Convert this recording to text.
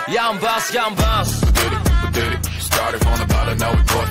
Yeah, I'm boss, yeah, I'm boss. We did it. Started from the bottom, now we